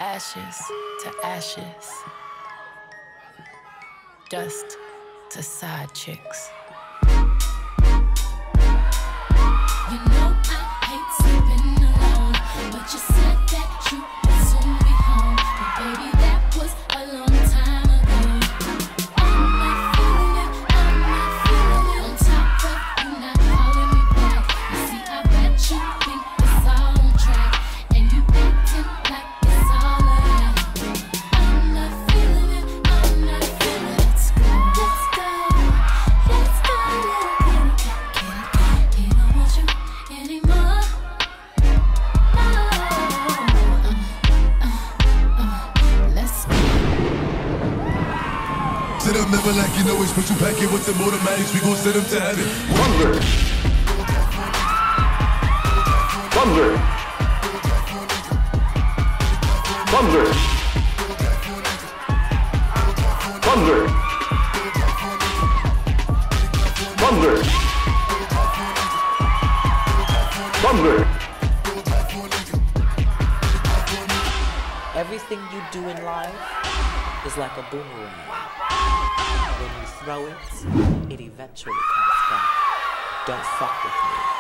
Ashes to ashes, dust to side chicks. You know I hate sleeping alone, but you said that you would soon be home. But baby, that was a long time ago. I'm not feeling it, I'm not feeling it. On top of you not calling me back. You see, I bet you think it's all on track, and you acting like it's all a lie. I'm not feeling it, I'm not feeling it. Let's go, let's go, let's go, little kitty cat. He don't want you anymore. Let's go. Sit up never like you know it's special packet with the automatics. We gon' send them to heaven. Thunder. Thunder. Thunder. Thunder. Thunder. Thunder. Everything you do in life is like a boomerang. When you throw it, it eventually comes back. Don't fuck with me.